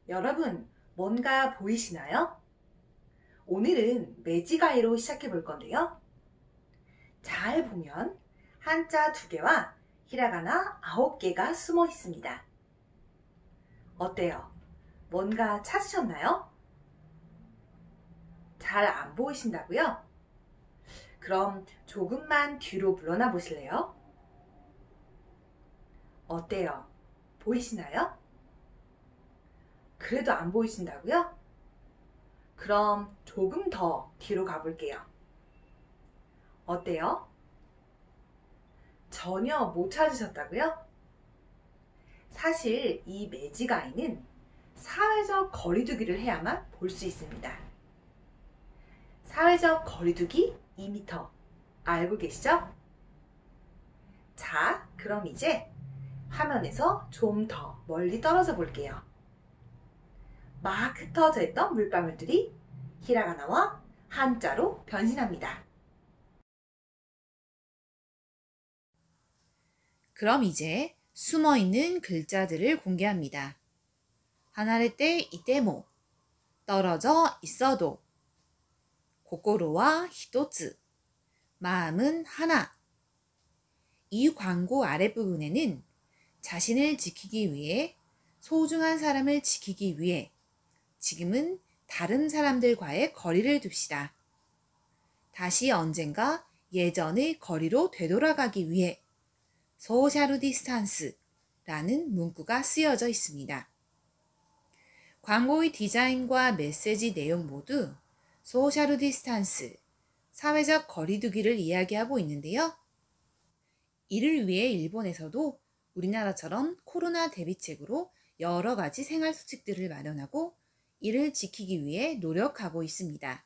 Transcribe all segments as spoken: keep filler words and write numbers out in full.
여러분, 뭔가 보이시나요? 오늘은 매지가이로 시작해 볼 건데요. 잘 보면 한자 두 개와 히라가나 아홉 개가 숨어 있습니다. 어때요? 뭔가 찾으셨나요? 잘 안 보이신다고요? 그럼 조금만 뒤로 물러나 보실래요? 어때요? 보이시나요? 그래도 안 보이신다고요? 그럼 조금 더 뒤로 가볼게요. 어때요? 전혀 못 찾으셨다고요? 사실 이 매지가이는 사회적 거리두기를 해야만 볼 수 있습니다. 사회적 거리두기 이 미터 알고 계시죠? 자, 그럼 이제 화면에서 좀 더 멀리 떨어져 볼게요. 막 흩어져 있던 물방울들이 히라가나와 한자로 변신합니다. 그럼 이제 숨어있는 글자들을 공개합니다. 하나를 때 이때모, 떨어져 있어도, 고코로와 히토츠, 마음은 하나. 이 광고 아랫부분에는 자신을 지키기 위해, 소중한 사람을 지키기 위해, 지금은 다른 사람들과의 거리를 둡시다. 다시 언젠가 예전의 거리로 되돌아가기 위해 소셜 디스턴스라는 문구가 쓰여져 있습니다. 광고의 디자인과 메시지 내용 모두 소셜 디스턴스, 사회적 거리두기를 이야기하고 있는데요. 이를 위해 일본에서도 우리나라처럼 코로나 대비책으로 여러 가지 생활 수칙들을 마련하고 이를 지키기 위해 노력하고 있습니다.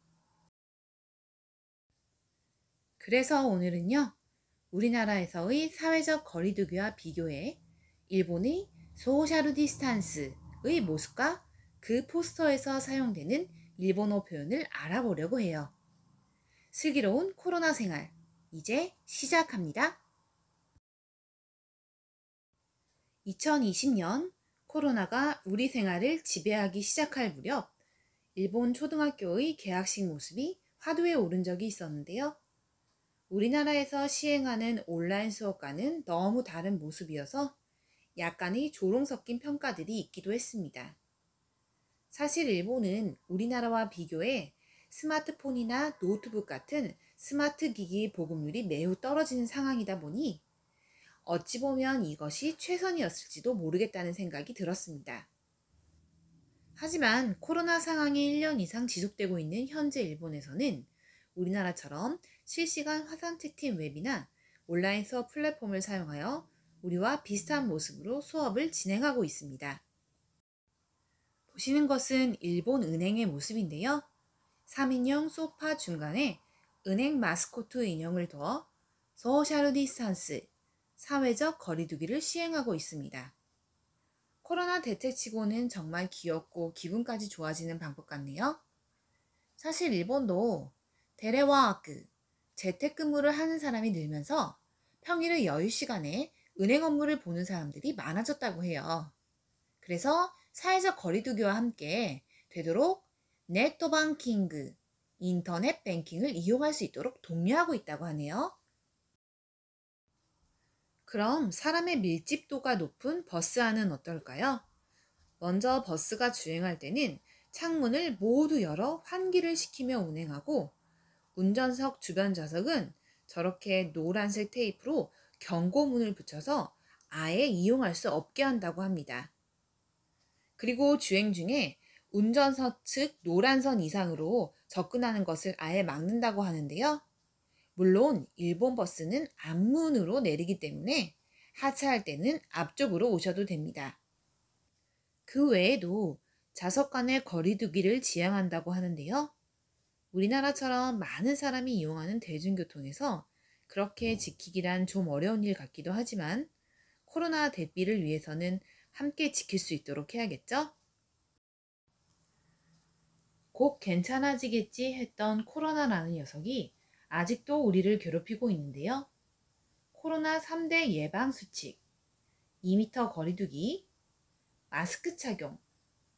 그래서 오늘은요, 우리나라에서의 사회적 거리두기와 비교해 일본의 소셜 디스턴스의 모습과 그 포스터에서 사용되는 일본어 표현을 알아보려고 해요. 슬기로운 코로나 생활, 이제 시작합니다. 이천이십 년 코로나가 우리 생활을 지배하기 시작할 무렵 일본 초등학교의 개학식 모습이 화두에 오른 적이 있었는데요. 우리나라에서 시행하는 온라인 수업과는 너무 다른 모습이어서 약간의 조롱 섞인 평가들이 있기도 했습니다. 사실 일본은 우리나라와 비교해 스마트폰이나 노트북 같은 스마트 기기 보급률이 매우 떨어지는 상황이다 보니 어찌 보면 이것이 최선이었을지도 모르겠다는 생각이 들었습니다. 하지만 코로나 상황이 일 년 이상 지속되고 있는 현재 일본에서는 우리나라처럼 실시간 화상 채팅 웹이나 온라인 수업 플랫폼을 사용하여 우리와 비슷한 모습으로 수업을 진행하고 있습니다. 보시는 것은 일본 은행의 모습인데요. 삼 인용 소파 중간에 은행 마스코트 인형을 둬 소셜 디스턴스, 사회적 거리두기를 시행하고 있습니다. 코로나 대책치고는 정말 귀엽고 기분까지 좋아지는 방법 같네요. 사실 일본도 테레와크, 재택근무를 하는 사람이 늘면서 평일의 여유 시간에 은행 업무를 보는 사람들이 많아졌다고 해요. 그래서 사회적 거리두기와 함께 되도록 네트뱅킹, 인터넷 뱅킹을 이용할 수 있도록 독려하고 있다고 하네요. 그럼 사람의 밀집도가 높은 버스 안은 어떨까요? 먼저 버스가 주행할 때는 창문을 모두 열어 환기를 시키며 운행하고 운전석 주변 좌석은 저렇게 노란색 테이프로 경고문을 붙여서 아예 이용할 수 없게 한다고 합니다. 그리고 주행 중에 운전석 측 노란선 이상으로 접근하는 것을 아예 막는다고 하는데요. 물론 일본 버스는 앞문으로 내리기 때문에 하차할 때는 앞쪽으로 오셔도 됩니다. 그 외에도 좌석 간의 거리두기를 지향한다고 하는데요. 우리나라처럼 많은 사람이 이용하는 대중교통에서 그렇게 지키기란 좀 어려운 일 같기도 하지만 코로나 대비를 위해서는 함께 지킬 수 있도록 해야겠죠? 곧 괜찮아지겠지 했던 코로나라는 녀석이 아직도 우리를 괴롭히고 있는데요. 코로나 삼 대 예방 수칙, 이 미터 거리두기, 마스크 착용,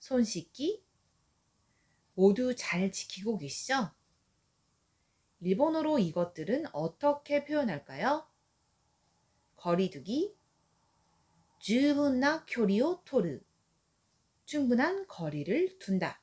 손 씻기 모두 잘 지키고 계시죠? 일본어로 이것들은 어떻게 표현할까요? 거리두기, 十分な距離を取る 충분한 거리를 둔다.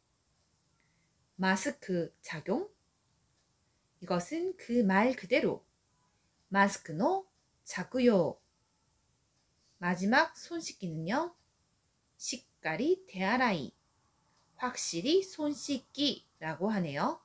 마스크 착용, 이것은 그 말 그대로 마스크의 착용. 마지막 손 씻기는요. 시까리 대아라이, 확실히 손 씻기라고 하네요.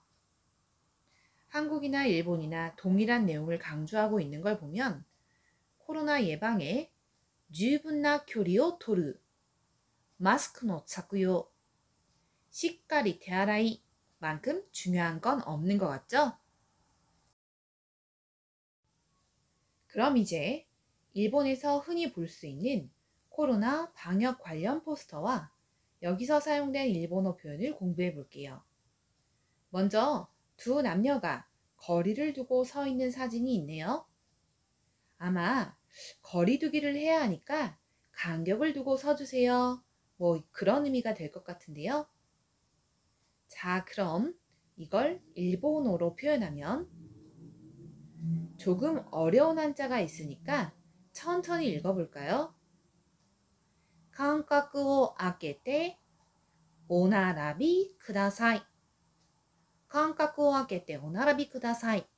한국이나 일본이나 동일한 내용을 강조하고 있는 걸 보면 코로나 예방에 十分な距離を取る マスクの着用 しっかり手洗い 만큼 중요한 건 없는 것 같죠? 그럼 이제 일본에서 흔히 볼 수 있는 코로나 방역 관련 포스터와 여기서 사용된 일본어 표현을 공부해 볼게요. 먼저 두 남녀가 거리를 두고 서 있는 사진이 있네요. 아마 거리 두기를 해야 하니까 간격을 두고 서주세요. 뭐 그런 의미가 될 것 같은데요. 자, 그럼 이걸 일본어로 표현하면 조금 어려운 한자가 있으니까 천천히 읽어볼까요? 間隔を空けてお並びください. 間隔を空けてお並びください.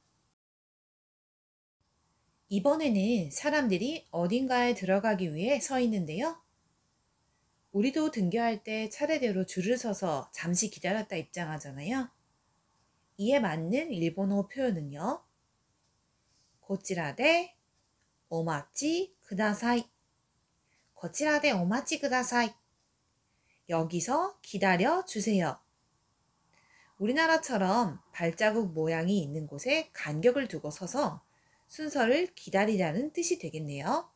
이번에는 사람들이 어딘가에 들어가기 위해 서 있는데요. 우리도 등교할 때 차례대로 줄을 서서 잠시 기다렸다 입장하잖아요. 이에 맞는 일본어 표현은요. こちらでお待ちください. こちらでお待ちください. 여기서 기다려 주세요. 우리나라처럼 발자국 모양이 있는 곳에 간격을 두고 서서 순서를 기다리라는 뜻이 되겠네요.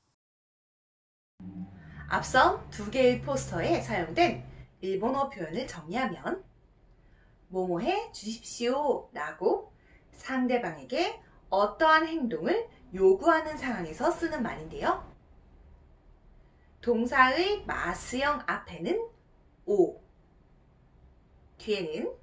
앞선 두 개의 포스터에 사용된 일본어 표현을 정리하면 뭐뭐해 주십시오 라고 상대방에게 어떠한 행동을 요구하는 상황에서 쓰는 말인데요. 동사의 마스형 앞에는 오, 뒤에는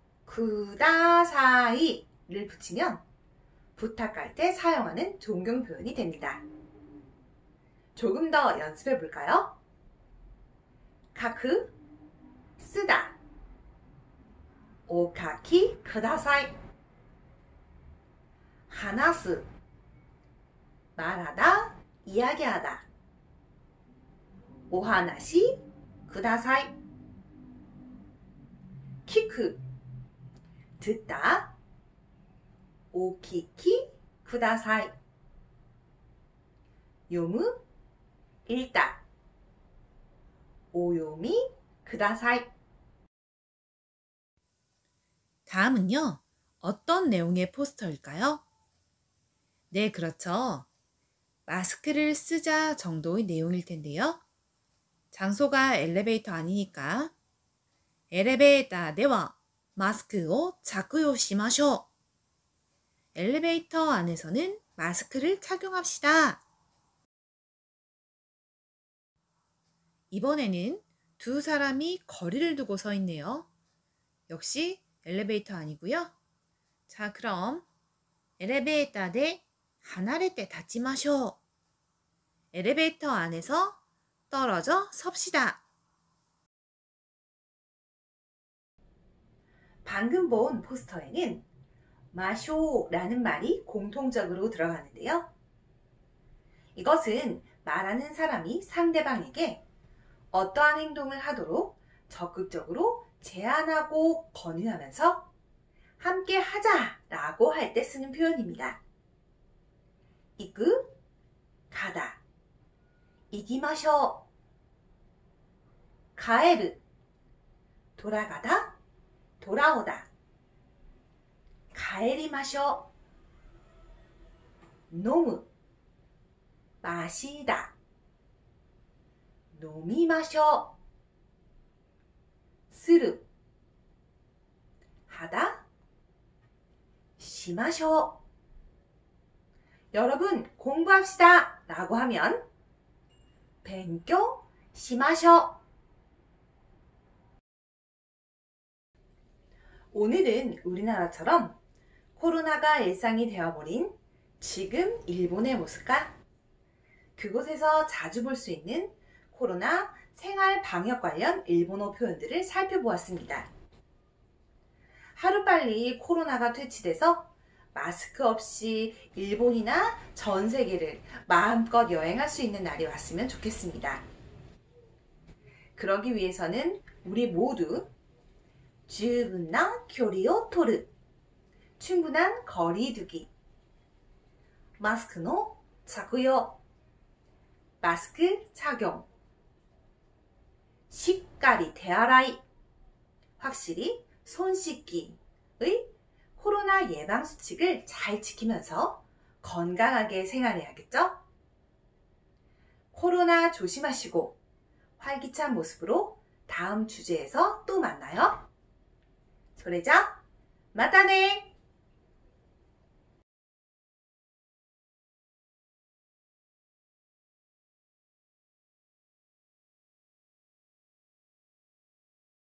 쿠다사이를 붙이면 부탁할 때 사용하는 존경 표현이 됩니다. 조금 더 연습해 볼까요? 카크, 쓰다. 오카키 쿠다사이. 하나스, 말하다, 이야기하다. 오하나시 쿠다사이. 키크, 듣다. 오키키 쿠다사이. 요무, 읽다. 오요미 쿠다사이. 다음은요. 어떤 내용의 포스터일까요? 네, 그렇죠. 마스크를 쓰자 정도의 내용일 텐데요. 장소가 엘리베이터 아니니까 엘리베이터では 마스크를 착용시마쇼. 엘리베이터 안에서는 마스크를 착용합시다. 이번에는 두 사람이 거리를 두고 서 있네요. 역시 엘리베이터 아니고요. 자, 그럼 엘리베이터で 離れて立ちましょう. 엘리베이터 안에서 떨어져 섭시다. 방금 본 포스터에는 마쇼라는 말이 공통적으로 들어가는데요. 이것은 말하는 사람이 상대방에게 어떠한 행동을 하도록 적극적으로 제안하고 권유하면서 함께 하자라고 할 때 쓰는 표현입니다. 이끄, 가다, 이기마쇼. 가에르, 돌아가다, 돌아오다. 가에리마쇼. 노무, 마시다. 노미마쇼. 스르, 하다, 시마쇼. 여러분 공부합시다 라고 하면 벤교 시마쇼. 오늘은 우리나라처럼 코로나가 일상이 되어버린 지금 일본의 모습과 그곳에서 자주 볼 수 있는 코로나 생활 방역 관련 일본어 표현들을 살펴보았습니다. 하루빨리 코로나가 퇴치돼서 마스크 없이 일본이나 전 세계를 마음껏 여행할 수 있는 날이 왔으면 좋겠습니다. 그러기 위해서는 우리 모두 주분나 교리を取る 충분한 거리 두기 마스크의 착용 마스크 착용 시까리 대아라이 확실히 손 씻기의 코로나 예방 수칙을 잘 지키면서 건강하게 생활해야겠죠? 코로나 조심하시고 활기찬 모습으로 다음 주제에서 또 만나요. それじゃ、またね!